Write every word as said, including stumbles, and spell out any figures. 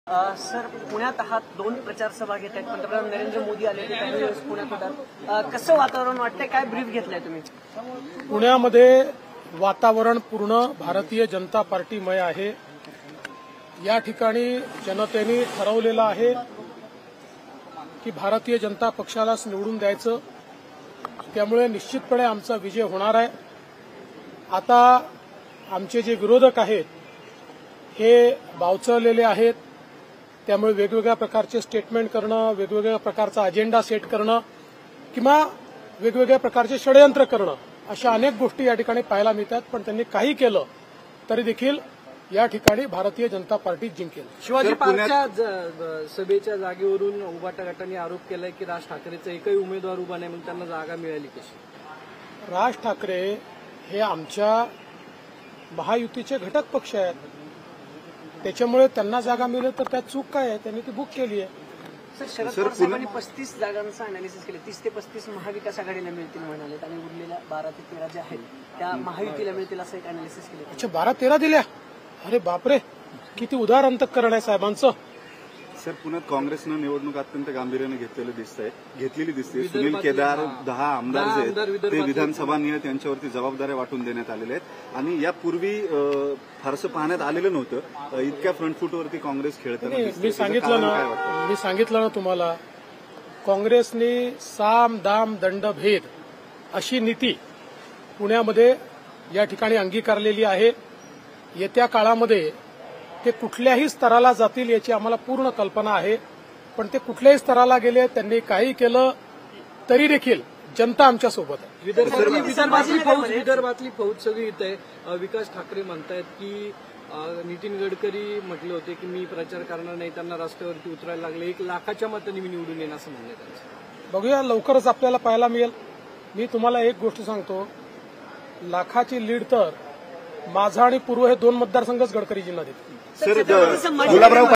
Sir, पुण्यात आहात, दोन प्रचार सभा घेत आहेत. पंतप्रधान नरेंद्र मोदी आले होते, काही दिवस पुण्यात होतात. कसं वातावरण वाटतंय, काय ब्रीफ घेतलाय तुम्ही? पुण्यामध्ये वातावरण पूर्ण भारतीय जनता पार्टीमय आहे. या ठिकाणी जनतेने ठरवलेलं आहे की भारतीय जनता पक्षालाच निवडून द्यायचं. त्यामुळे निश्चितपणे आमचा विजय होणार आहे. आता आमचे जे विरोधक आहेत हे बावचळलेले आहेत. त्यामुळे वेगवेगळ्या प्रकारचे स्टेटमेंट करणं, वेगवेगळ्या प्रकारचा अजेंडा सेट करणं किंवा वेगवेगळ्या प्रकारचे षडयंत्र करणं, अशा अनेक गोष्टी या ठिकाणी पाहायला मिळतात. पण त्यांनी काही केलं तरी देखील या ठिकाणी भारतीय जनता पार्टी जिंकेल. शिवाजी पार्कच्या सभेच्या जागेवरून उभाटा गटाने आरोप केलाय की राज ठाकरेचा एकही उमेदवार उभा नाही, मग त्यांना जागा मिळाली कशी? राज ठाकरे हे आमच्या महायुतीचे घटक पक्ष आहेत. त्याच्यामुळे त्यांना जागा मिळेल तर त्यात चूक काय आहे? त्यांनी ती बुक केली आहे. सर, शरद पवार साहेबांनी पस्तीस जागांचं अनालिसिस केलं. तीस ते पस्तीस महाविकास आघाडीला मिळतील म्हणाले आणि उरलेल्या बारा ते तेरा ज्या आहेत त्या महायुतीला मिळतील असं एक अनालिसिस केलं. अच्छा, बारा तेरा दिल्या? अरे बापरे, किती उदार अंतःकरण आहे साहेबांचं. सर, पुण्यात काँग्रेसनं निवडणूक अत्यंत गांभीर्याने घेतलेली दिसतंय घेतलेली दिसते. सुनील केदार, दहा आमदार जे आहेत ते विधानसभा नियत यांच्यावरती जबाबदाऱ्या वाटून देण्यात आलेल्या आहेत आणि यापूर्वी फारसं पाहण्यात आलेलं नव्हतं. इतक्या फ्रंट फूटवरती काँग्रेस खेळताना मी सांगितलं ना मी सांगितलं ना तुम्हाला, काँग्रेसने साम दाम दंड भेद अशी नीती पुण्यामध्ये या ठिकाणी अंगीकारलेली आहे. येत्या काळामध्ये ते कुठल्याही स्तराला जातील याची आम्हाला पूर्ण कल्पना आहे. पण ते कुठल्याही स्तराला गेले, त्यांनी काही केलं तरी देखील जनता आमच्या सोबत आहे. विदर्भातली फौज विदर्भातली फौज सगळी इथं आहे. विकास ठाकरे म्हणतायत की नितीन गडकरी म्हटले होते की मी प्रचार करणार नाही, त्यांना रस्त्यावरती उतरायला लागले. एक लाखाच्या मतांनी मी निवडून येईन असं म्हणणं त्यांचं. बघूया, लवकरच आपल्याला पाहायला मिळेल. मी तुम्हाला एक गोष्ट सांगतो, लाखाची लीड तर माझा आणि पूर्व हे दोन मतदारसंघच गडकरीजींना देतील. सर, गुलाबराव